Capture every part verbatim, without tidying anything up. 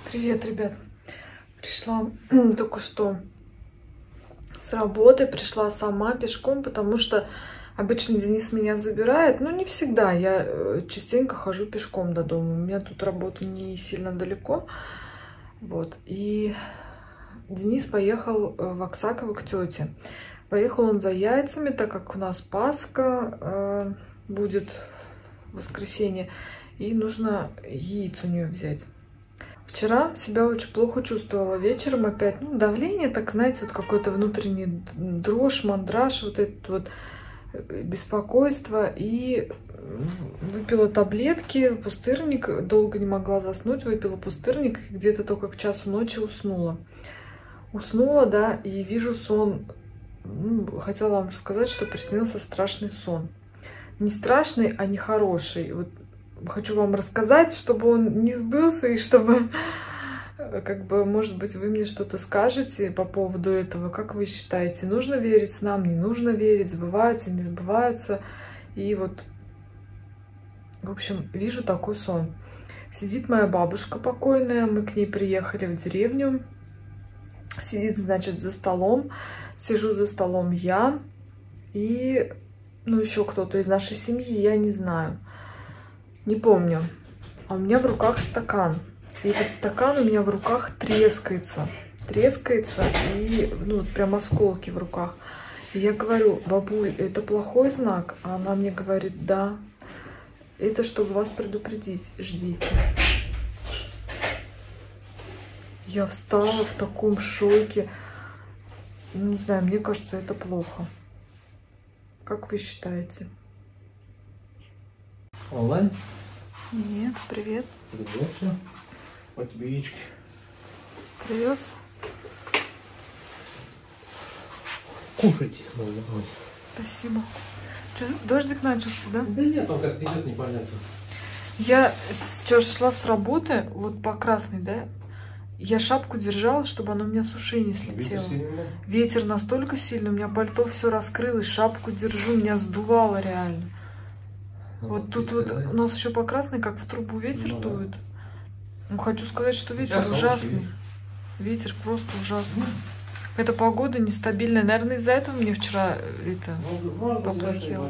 Привет, ребят! Пришла только что с работы, пришла сама пешком, потому что обычно Денис меня забирает, но не всегда. Я частенько хожу пешком до дома. У меня тут работа не сильно далеко. Вот. И Денис поехал в Аксаково к тете. Поехал он за яйцами, так как у нас Пасха э, будет в воскресенье, и нужно яиц у нее взять. Вчера себя очень плохо чувствовала. Вечером опять, ну, давление, так, знаете, вот какой-то внутренний дрожь, мандраж, вот это вот беспокойство. И выпила таблетки, пустырник, долго не могла заснуть, выпила пустырник, и где-то только к часу ночи уснула. Уснула, да, и вижу сон. Ну, хотела вам рассказать, что приснился страшный сон. Не страшный, а нехороший. Вот хочу вам рассказать, чтобы он не сбылся, и чтобы, как бы, может быть, вы мне что-то скажете по поводу этого. Как вы считаете, нужно верить нам, не нужно верить, сбываются, не сбываются? И вот, в общем, вижу такой сон. Сидит моя бабушка покойная, мы к ней приехали в деревню. Сидит, значит, за столом. Сижу за столом я и, ну, еще кто-то из нашей семьи, я не знаю. Не помню. А у меня в руках стакан. И этот стакан у меня в руках трескается. Трескается, и, ну, прям осколки в руках. И я говорю: бабуль, это плохой знак? А она мне говорит: да. Это чтобы вас предупредить. Ждите. Я встала в таком шоке. Ну, не знаю, мне кажется, это плохо. Как вы считаете? Онлайн? Нет, привет. Привет, все. Вот тебе яички. Привез? Кушайте. Спасибо. Что, дождик начался, да? Да нет, он как-то идет непонятно. Я сейчас шла с работы, вот по красной, да? Я шапку держала, чтобы она у меня с ушей не слетела. Ветер, Ветер настолько сильный, у меня пальто все раскрылось, шапку держу, меня сдувало реально. Ну, вот тут вот сказать. У нас еще по красной, как в трубу ветер ну, дует. Да. Ну, хочу сказать, что ветер Сейчас ужасный. Ветер просто ужасный. Эта погода нестабильная. Наверное, из-за этого мне вчера это поплохело.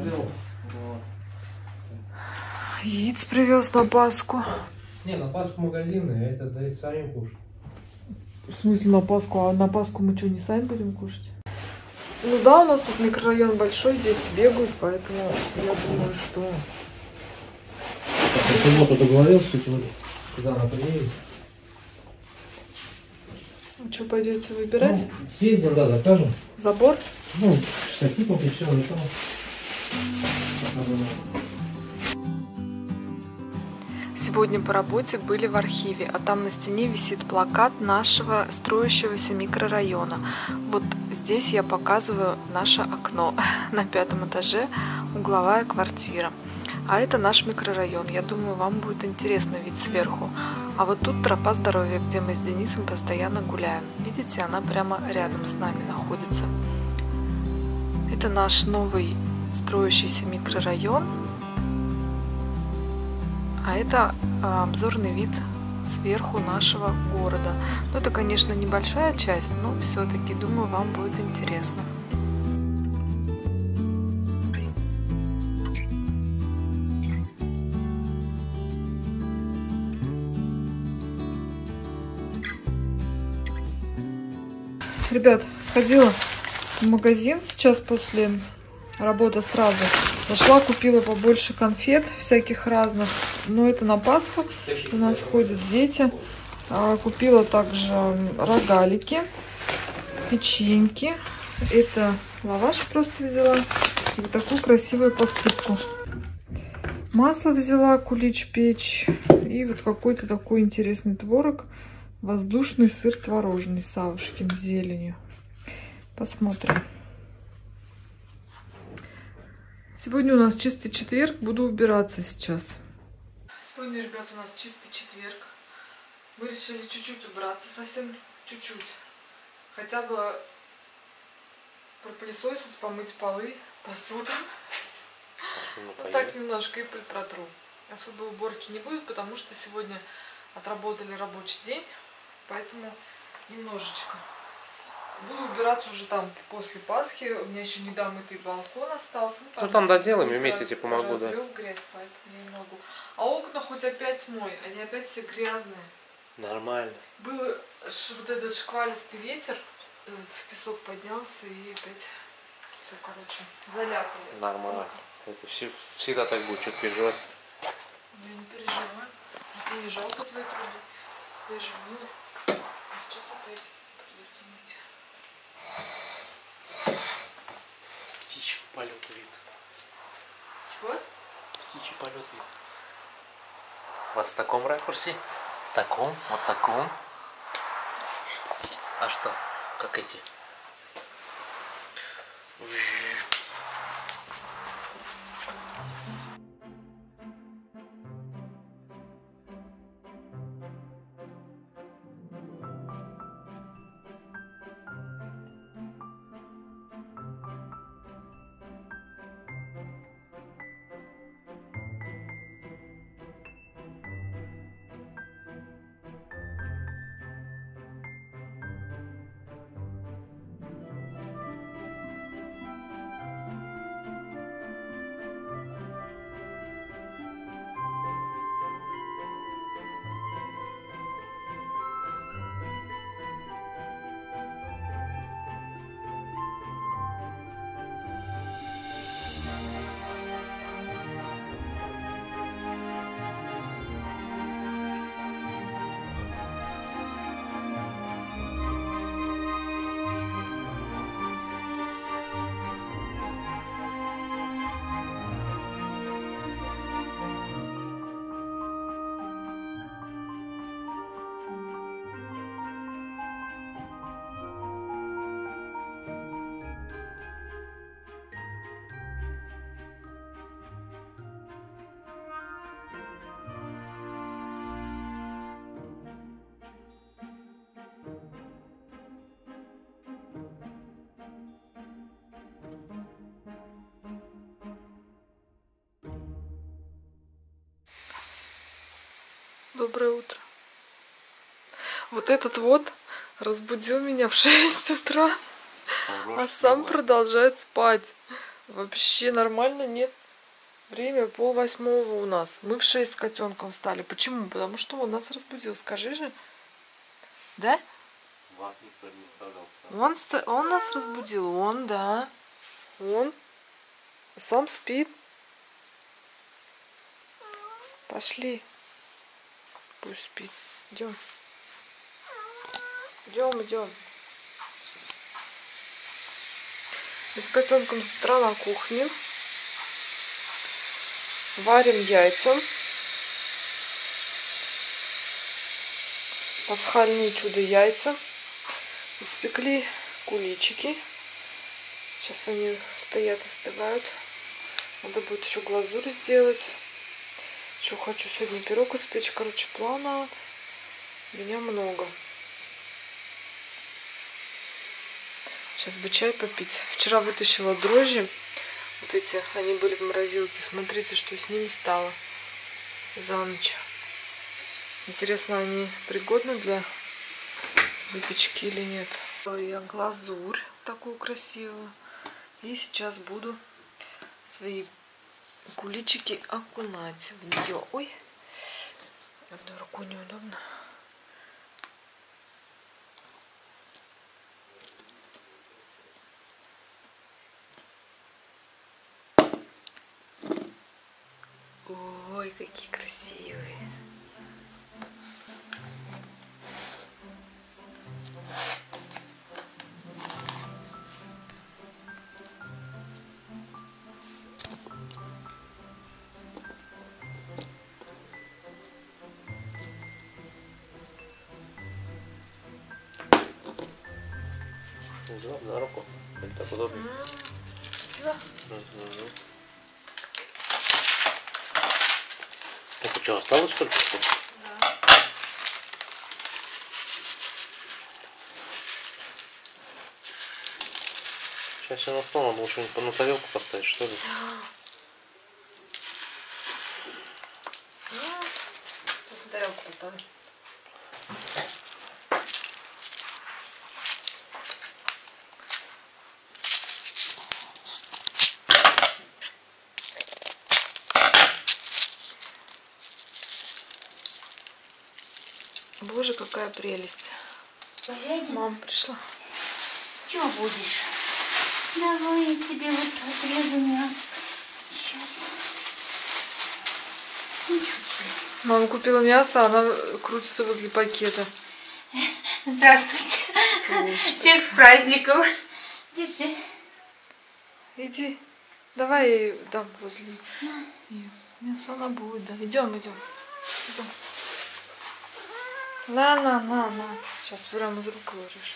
Яиц привез на Пасху. Не, на Пасху магазины, а это дают самим кушать. В смысле на Пасху? А на Пасху мы что, не сами будем кушать? Ну да, у нас тут микрорайон большой, дети бегают, поэтому я думаю, что... Ты вот договорился, что сюда она приедет? А что, пойдете выбирать? Ну, съездим, да, закажем. Забор? Ну, штативом и все, и там. Сегодня по работе были в архиве, а там на стене висит плакат нашего строящегося микрорайона. Вот здесь я показываю наше окно. На пятом этаже угловая квартира. А это наш микрорайон. Я думаю, вам будет интересно вид сверху. А вот тут тропа здоровья, где мы с Денисом постоянно гуляем. Видите, она прямо рядом с нами находится. Это наш новый строящийся микрорайон. А это обзорный вид сверху нашего города. Ну, это, конечно, небольшая часть, но все-таки, думаю, вам будет интересно. Ребят, сходила в магазин сейчас после работы сразу. Зашла, купила побольше конфет всяких разных. Но это на Пасху. У нас ходят дети. Купила также рогалики, печеньки. Это лаваш просто взяла. И вот такую красивую посыпку. Масло взяла, кулич печь. И вот какой-то такой интересный творог. Воздушный сыр творожный с Савушкин с зеленью. Посмотрим. Сегодня у нас чистый четверг, буду убираться сейчас. Сегодня, ребят, у нас чистый четверг. Мы решили чуть-чуть убраться, совсем чуть-чуть. Хотя бы пропылесосить, помыть полы, посуду. Вот так немножко и протру. Особой уборки не будет, потому что сегодня отработали рабочий день. поэтому немножечко. Буду убираться уже там после Пасхи. У меня еще недомытый балкон остался. Ну там, ну, там доделаем, раз, вместе тебе помогу, да. развел грязь, поэтому я не могу. А окна хоть опять смой, они опять все грязные. Нормально. Был вот этот шквалистый ветер, этот песок поднялся и опять все, короче, заляпало. Нормально. Это все, всегда так будет, что переживать. Я не переживаю. Просто мне жалко свои труды. Я же мыла. А сейчас опять придется мыть. Птичий полет вид. Чего? Птичий полет вид. У вас в таком ракурсе? В таком? Вот таком? А что? Как эти? Доброе утро. Вот этот вот разбудил меня в шесть утра, а сам продолжает спать. Вообще нормально нет. Время пол восьмого у нас. Мы в шесть с котенком встали. Почему? Потому что он нас разбудил. Скажи же. Да? Он, он нас разбудил. Он, да. Он. Сам спит. Пошли. Пусть спит. Идем. Идем, идем. Мы с котенком с утра на кухне. Варим яйца. Пасхальные чудо-яйца. Испекли куличики. Сейчас они стоят, остывают. Надо будет еще глазурь сделать. Еще хочу сегодня пирог испечь. Короче, плана у меня много. Сейчас бы чай попить. Вчера вытащила дрожжи. Вот эти, они были в морозилке. Смотрите, что с ними стало за ночь. Интересно, они пригодны для выпечки или нет. Я глазурь такую красивую. И сейчас буду свои куличики окунать в нее. Ой, одной рукой неудобно. Ой, какие красивые. Удобно, на руку. Это так удобно. М-м, красиво. Угу. Это что, осталось только что? Да. Сейчас я на стол, надо лучше на тарелку поставить, что ли? Ну, сейчас на тарелку поставлю. Боже, какая прелесть. Говядина. Мама пришла. Чего будешь? Давай я тебе вот отрежу мясо. Сейчас. Ничего себе. Мама купила мясо, она крутится возле пакета. Здравствуйте. Сволочь. Всех с праздником. Держи. Иди. Давай я ей дам возле нее. Мясо она будет, да. Идем, идем. Идем. На, на, на, на. Сейчас прямо из рук вырежь.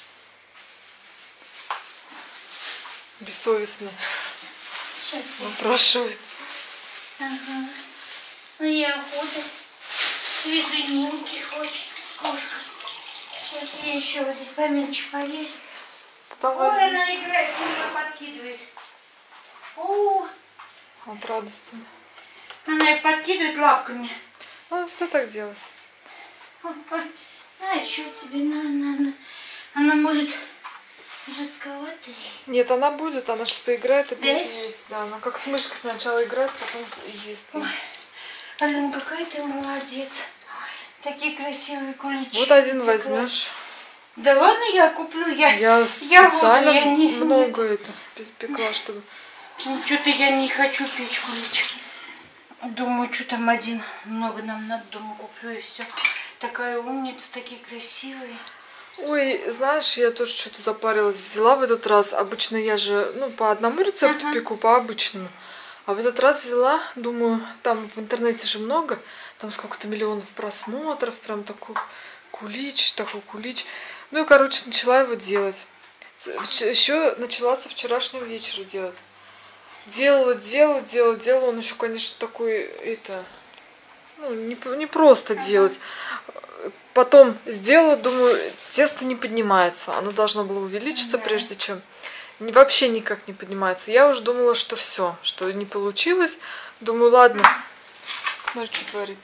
Бессовестно Сейчас я. выпрашивает. Ага. Ну и охота. Свеженький хочет. Кошка. Сейчас я еще вот здесь поменьше порежу. Там Ой, возьми. она играет, она подкидывает. О, Вот радостно. она их подкидывает лапками. Ну, что так делать? Ой, ой. А еще тебе на, на, на. Она может жестковатая. Нет, она будет, она сейчас поиграет и Да? будет есть. Да, она как с мышкой сначала играет, потом и ест. Ой, Алена, какая ты молодец. Такие красивые куличи. Вот один Такой. возьмешь. Да ладно, я куплю. Я, Я я специально буду, я не... много это пекла, чтобы... Ну, что-то я не хочу печь куличи. Думаю, что там один. Много нам надо, дома куплю и все. Такая умница, такие красивые. Ой, знаешь, я тоже что-то запарилась, взяла в этот раз. Обычно я же, ну, по одному рецепту Ага. пеку, по обычному. А в этот раз взяла, думаю, там в интернете же много, там сколько-то миллионов просмотров, прям такой кулич, такой кулич. Ну и, короче, начала его делать. Еще начала со вчерашнего вечера делать. Делала, делала, делала, делала. Он еще, конечно, такой, это, ну, не, не просто делать. Потом сделала, думаю, тесто не поднимается. Оно должно было увеличиться, Да. прежде чем. Не- Вообще никак не поднимается. Я уже думала, что все, что не получилось. Думаю, ладно. Смотри, что творит.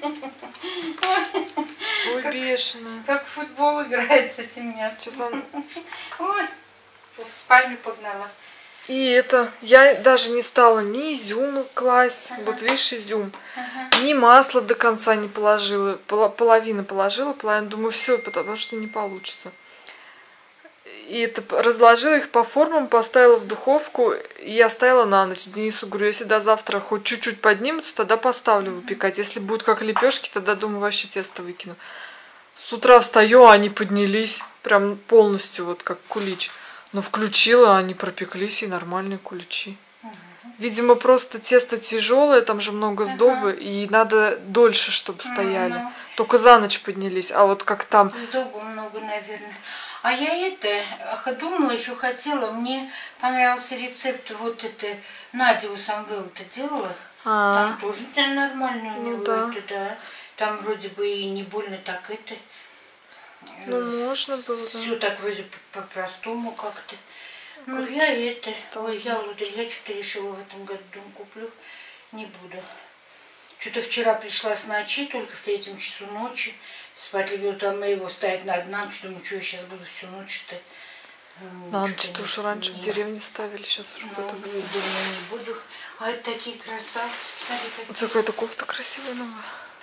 Ой, бешеная. Как в футбол играет с этим мясом. Сейчас он... Ой, в спальню погнала. И это, я даже не стала ни изюм класть, Ага. вот видишь, изюм, Ага. ни масло до конца не положила, поло- половину положила, половину, думаю, все, потому что не получится. И это п- разложила их по формам, поставила в духовку и оставила на ночь. Денису говорю, если до завтра хоть чуть-чуть поднимутся, тогда поставлю выпекать. Если будут как лепешки, тогда, думаю, вообще тесто выкину. С утра встаю, а они поднялись прям полностью, вот как кулич. Но включила, они пропеклись, и нормальные куличи. Видимо, просто тесто тяжелое, там же много сдобы, и надо дольше, чтобы стояли. Ну, Только за ночь поднялись. А вот как там... сдобу много, наверное. А я это ах, думала, еще хотела, мне понравился рецепт, вот это, Надя у Самвела-то делала. А, Там тоже наверное, нормально у Ну него да. это, да. Там вроде бы и не больно так это. Ну, можно было, да. Все так вроде по- по-простому как-то. Ну, я это, ой, я, вот, я что-то решила в этом году, думаю, куплю, не буду. Что-то вчера пришла с ночи, только в третьем часу ночи. Спать любил, там его ставить надо на ночь, думаю, что я сейчас буду всю ночь-то. М, на что-то ночь-то не- уж раньше в не- деревне ставили, сейчас уже Ну, кто-то встал. думаю, не буду. А это такие красавцы, смотри, У какие. тебя какая-то кофта красивая новая.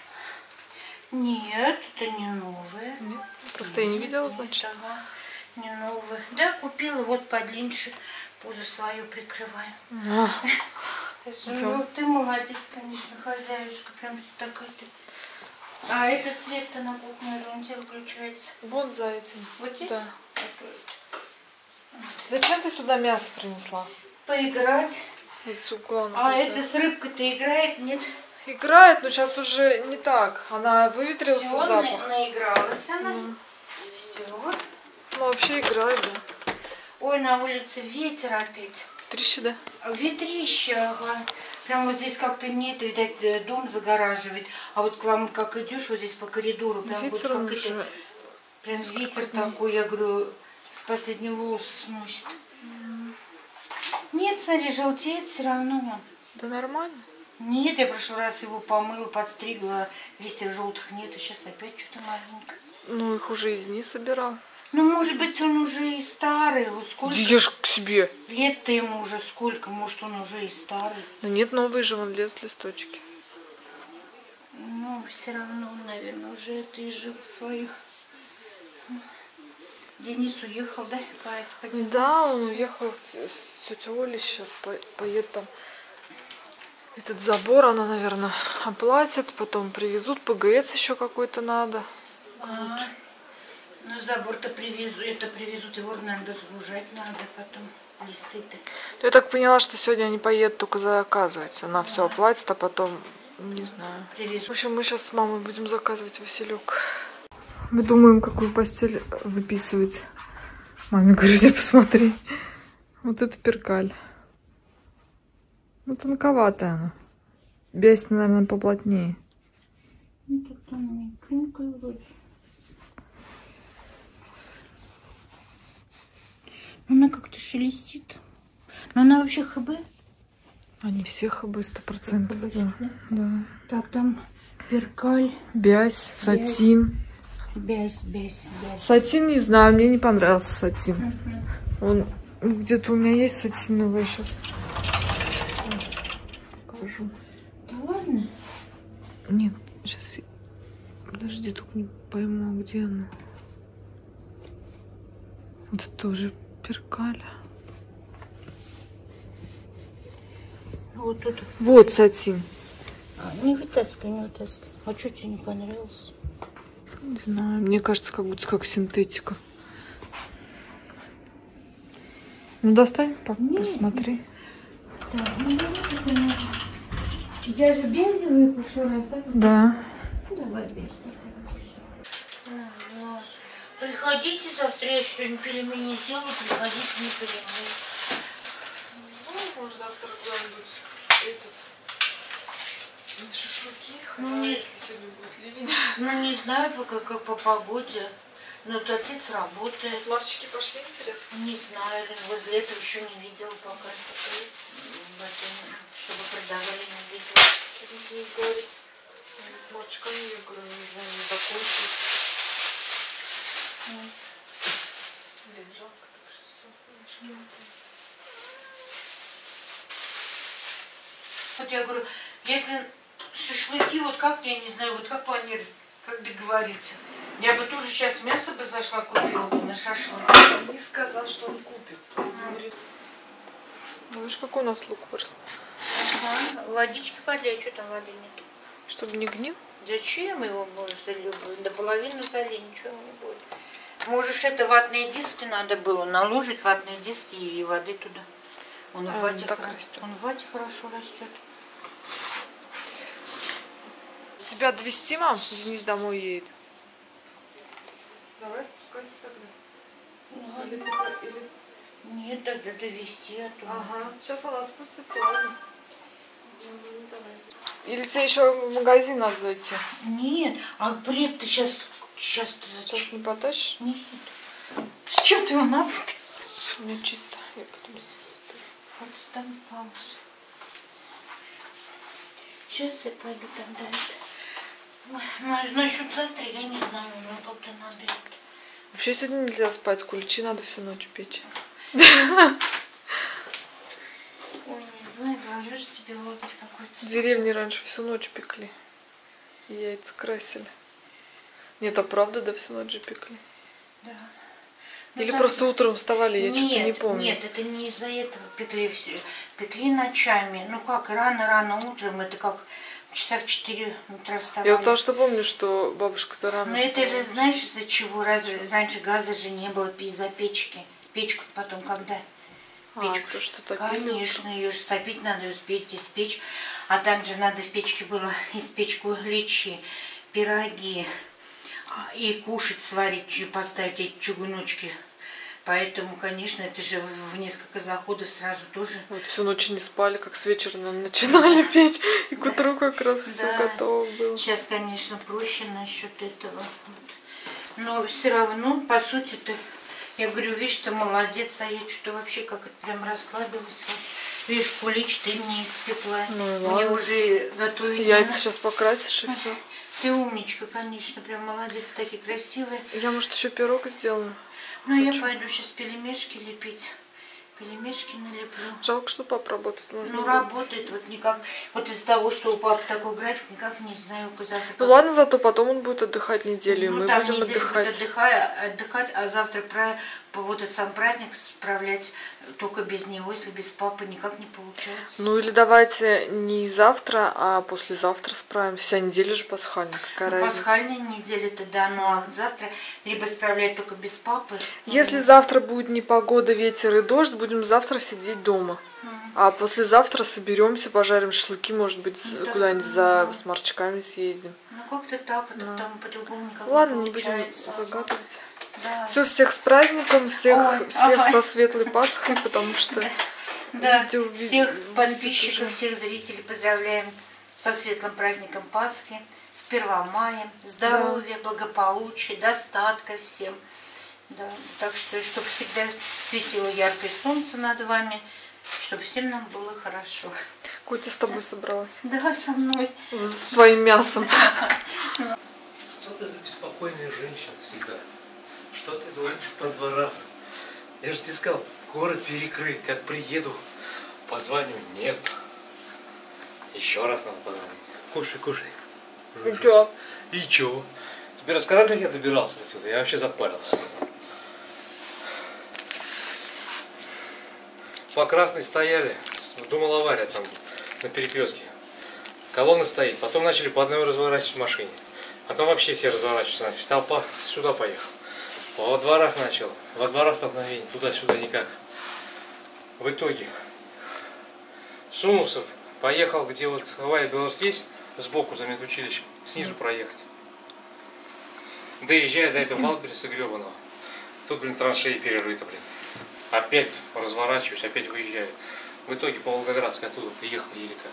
Нет, это не новые. Нет? Просто я не видела, Нет, значит. ага, не новые. Да, купила, вот подлиннее, пузо свое прикрываю. А, Ну, ты молодец, конечно, хозяюшка, прям такой ты. А это свет-то на кухне, он тебе выключается. вон за этим. Вот здесь? Да. Вот это. Зачем ты сюда мясо принесла? Поиграть. Из угла. А находит, это с рыбкой-то играет, нет? да. Играет, но сейчас уже не так. Она выветрился Все, запах. наигралась она. Ну, Все. ну, вообще играет, да. Ой, на улице ветер опять. Трещи, да? Ветрище, ага. Прям вот здесь как-то нет, видать, дом загораживает. А вот к вам как идешь, вот здесь по коридору, прям Ветер вот он как уже... это, прям ветер дней. такой, я говорю, в последние волосы сносит. Нет, смотри, желтеет все равно он. Да нормально. Нет, я в прошлый раз его помыла, подстригла, листьев желтых нет, а сейчас опять что-то маленько. Ну, их уже из них собирал. Ну, может быть, он уже и старый, вот сколько Ешь к себе. лет-то ему уже сколько, может, он уже и старый. Ну нет, новые же вон лезут листочки. Ну, Ну, все равно, наверное, уже это и жил своих. Денис уехал, да? По, по Да, он уехал с тетей Олей, сейчас по, поедет там. Этот забор она, наверное, оплатит, потом привезут. ПГС еще какой-то надо. А, ну, забор-то привезут, это привезут, его, наверное, разгружать надо потом. Листы-то. Я так поняла, что сегодня они поедут только заказывать. Она все оплатит, а потом, не знаю. Привезут. В общем, мы сейчас с мамой будем заказывать Василек. Мы думаем, какую постель выписывать. Маме говорю, иди посмотри. Вот это перкаль. Ну, тонковатая она. Бесина, наверное, поплотнее. Ну, тут там тонкая вроде. Она как-то шелестит. Но она вообще ХБ? Они все ХБ сто процентов. Да. Да. Так, там перкаль. Бязь, сатин. Бязь, бязь, бязь. Сатин не знаю, мне не понравился сатин. Он где-то у меня есть сатиновый сейчас. Сейчас покажу. Да ладно? Нет, сейчас. Подожди, только не пойму, где она. Вот это тоже перкаль. Вот тут. Вот сатин. А, не вытаскивай, не вытаскивай. А что тебе не понравилось? Не знаю, мне кажется, как будто как синтетика. Ну, достань, посмотри. Так, ну, я же бензовый в прошлый раз, да? Да. Ну, давай без. Приходите завтра, я сегодня пельмени сделаю, приходите, не пельмени. Ну, может, завтра куда-нибудь этот, шашлыки, хотя ну, если сегодня будет ливень. Ну, не знаю, пока как по погоде. Но вот отец работает. Смарчики пошли, интересно? Не знаю, возле этого еще не видела пока. Чтобы продавали, не видела. Не говорит, с смарчиками, я говорю, не знаю, не закончилось. Блин, жалко, так что все, вот я говорю, если шашлыки, вот как, я не знаю, вот как планировать, как договориться. Я бы тоже сейчас мясо бы зашла, купила бы на шашлык. Не сказал, что он купит. Он говорит, ну видишь, какой у нас лук вырос. Ага, водички подлей, что там воды нет? Чтобы не гнил? Зачем его можно залить? До половины залить, ничего не будет. Можешь, это ватные диски надо было наложить, ватные диски и воды туда. Он, а, в, вате так хор... растет. он в вате хорошо растет. Тебя довести, мам? Денис домой едет. Давай спускайся тогда. Ну, или ты, или... Нет, тогда довести, а то... Ага, сейчас она спустится, ладно. Или тебе еще в магазин надо зайти? Нет, а бред ты сейчас... Сейчас ты зачем? Сейчас не потащишь? Нет. С чем ты его напутаешь? У меня чисто. Я потом... Отстань, палочка. Сейчас я пойду тогда это. Насчет завтра я не знаю, но как-то надо это. Вообще сегодня нельзя спать, куличи надо всю ночь печь. Ой, не знаю, говорю же тебе, вот какой-то... В деревне раньше всю ночь пекли. И яйца красили. Нет, а правда, да, всю ночь же пекли. Да. Или ну, просто утром вставали, я что-то не помню. Нет, это не из-за этого пекли все. Пекли ночами. Ну как, рано-рано утром, это как часа в четыре утра вставали. Я потому что помню, что бабушка-то рано. Но это же, знаешь, из-за чего? Разве раньше газа же не было из-за печки. Печку потом когда? Печку. А, то, что топили? Конечно, ее же стопить надо, успеть испечь. А там же надо в печке было испечь куличи, пироги. И кушать, сварить, поставить эти чугуночки. Поэтому, конечно, это же в несколько заходов сразу тоже. Вот всю ночь не спали, как с вечера начинали печь. И к утру как раз все Да. готово было. Сейчас, конечно, проще насчет этого. Но все равно, по сути-то, я говорю, видишь, ты молодец, а я что-то вообще как-то прям расслабилась. Вот. Видишь, кулич ты мне испекла. Ну, мне ладно. уже готовить. Яйца сейчас покрасишь и все. Ты умничка, конечно, прям молодец, такие красивые. Я, может, еще пирог сделаю. Ну, я Хочу. пойду сейчас пельмешки лепить. Пельмешки налеплю. Жалко, что папа работает. Можно Ну, было. работает вот никак. Вот из-за того, что у папы такой график, никак не знаю, завтра. Ну ладно, зато потом он будет отдыхать неделю, и Ну, мы там будем неделю отдыхать. будет отдыхать, отдыхать, а завтра про, по вот этот сам праздник справлять только без него, если без папы никак не получается. Ну или давайте не завтра, а послезавтра справим. Вся неделя же пасхальная, какая Ну, разница. пасхальная неделя-то, да, ну а вот завтра либо справлять только без папы. Если ну, завтра будет непогода, ветер и дождь, будем завтра сидеть дома. А послезавтра соберемся, пожарим шашлыки, может быть, Ну, да, куда-нибудь ну, за да. сморчками съездим. Ну как-то так, это Да. там по-другому никак Ладно, не не будем получается. загадывать. Да. Все, всех с праздником, всех, Ой, всех ага. со светлой Пасхой, потому что Да, видео ви- всех видит подписчиков, уже. всех зрителей поздравляем со светлым праздником Пасхи, с первомаем, здоровья, благополучия, достатка всем. Да, так что, чтобы всегда светило яркое солнце над вами, чтобы всем нам было хорошо. Котя с тобой собралась. Да, со мной. С твоим мясом. Что ты за беспокойная женщина всегда? Что ты звонишь по два раза? Я же тебе сказал, город перекрыт. Как приеду, позвоню. Нет. Еще раз надо позвонить. Кушай, кушай. И чё? И чё? Тебе рассказать, как я добирался отсюда? Я вообще запарился. По красной стояли. Думал, авария там на перекрестке. Колонна стоит. Потом начали по одной разворачивать в машине. Потом вообще все разворачиваются начали. Толпа сюда поехал. Во дворах начал. Во дворах столкновение. Туда-сюда никак. В итоге сунулся. Поехал, где вот авария Беларусь есть. Сбоку за медучилищем. Снизу проехать. Доезжая до этого Валберса гребаного. Тут, блин, траншеи перерыто, блин. Опять разворачиваюсь, опять выезжаю. В итоге по Волгоградской оттуда приехал елика.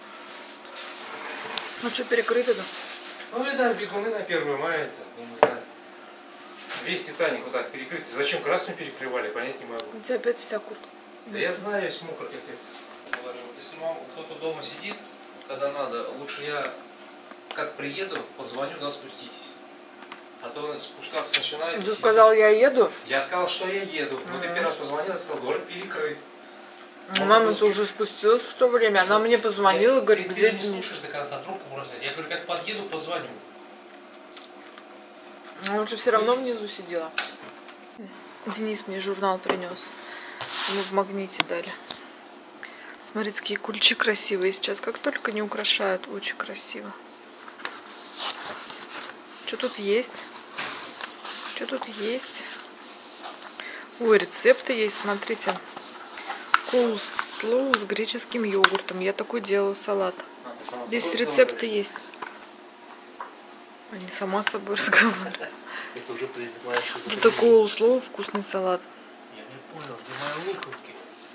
Ну что, перекрыто-то? Ну, видно, бегуны на первую мая, это, я не знаю. Весь Титаник вот так перекрыт. Зачем красную перекрывали, понять не могу. У тебя опять вся куртка. Да я знаю, весь мокрый как это. Говорю, если мама, кто-то дома сидит, когда надо, лучше я, как приеду, позвоню, да, спуститесь. А то спускаться начинаете. Ты сказал, я еду. Я сказал, что я еду. Ну, ты первый раз позвонил, я сказал, город перекрыт. Ну, мама уже спустилась в то время. Она мне позвонила, Я- говорит, ты, где ты не Денис? слушаешь до конца, трубку бросать. Я говорю, как подъеду, позвоню. Он же все равно внизу сидела. Денис мне журнал принес. Ему в магните дали. Смотрите, какие кульчи красивые сейчас. Как только не украшают, очень красиво. Что тут есть? Что тут есть? Ой, рецепты есть, смотрите. Коулслоу с греческим йогуртом. Я такой делала салат. Здесь рецепты есть. Они сама с собой разговаривают. Это уже признак, что Вот это коулслоу, вкусный салат. Я не понял, где мои луковки?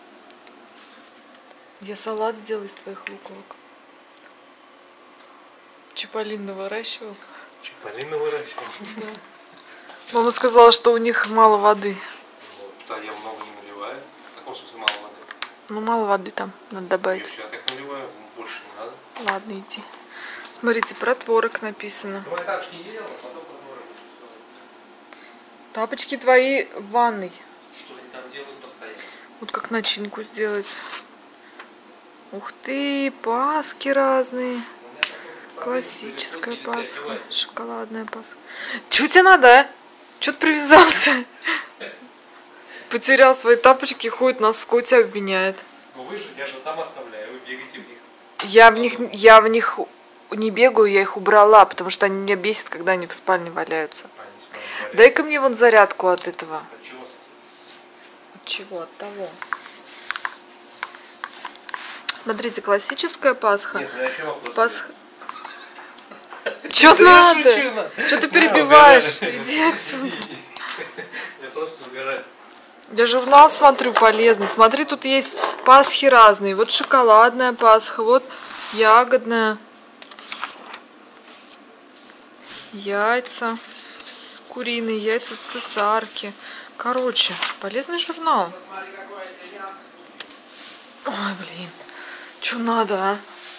Я салат сделаю из твоих луковок. Чиполлино выращивал. Чиполлино выращивал. Мама сказала, что у них мало воды. Вот, да, я много не наливаю. В каком смысле мало воды? Ну, мало воды там, надо Я добавить. все, я так наливаю, больше не надо. Ладно, иди. Смотрите, про творог написано. Ты мои тапочки не ела, потом посмотрим, Тапочки твои в ванной. что они там делают постоянно. Вот как начинку сделать. Ух ты, паски разные. Классическая пасха, шоколадная пасха. Чё тебе надо, а? Чё ты привязался? Потерял свои тапочки, ходит, нас в коте обвиняет. Ну вы же, я же там оставляю, вы бегаете в них. Я в них, я в них не бегаю, я их убрала, потому что они меня бесят, когда они в спальне валяются. А, не спрашивали. Дай-ка мне вон зарядку от этого. От чего? От чего? От того. Смотрите, классическая Пасха. Нет, я еще вопрос. Пасха. Чё Да я надо? шучу, на. Чё ты На, перебиваешь? угораю. Иди отсюда. Я просто угораю. Я журнал смотрю полезный. Смотри, тут есть пасхи разные. Вот шоколадная Пасха, вот ягодная. Яйца. Куриные яйца, цесарки. Короче, полезный журнал. Ой, блин. Чё надо, а?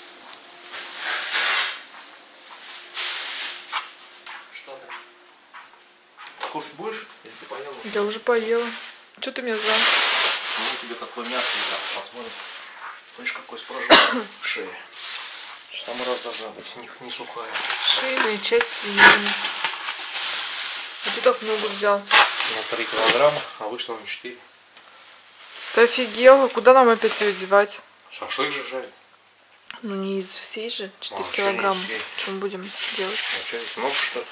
Что ты? Кушать будешь? Или ты поел? Я уже поела. Чё ты меня за? Ну, тебе какое мясо не дам, посмотрим. Видишь, какой спружин шея. Самый раз должна быть, не, не сухая. Шейная часть свинины. А ты так много взял? На три килограмма, а вышло на четыре. Ты офигел? Куда нам опять ее девать? Шашлык же жарит. Ну не из всей же, четыре А, килограмма. что не из всей? Что мы будем делать? Ну что, здесь много что-то?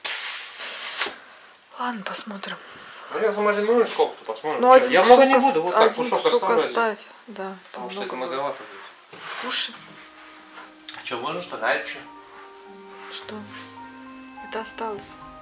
Ладно, посмотрим. Ну я замариную сколько-то, посмотрим. Ну, один я много не кусок буду, вот так один кусок кусок оставлю. оставь. Да, там Потому что это много было. многовато будет. Кушай. Что, можно что? А это что? Что? Это осталось.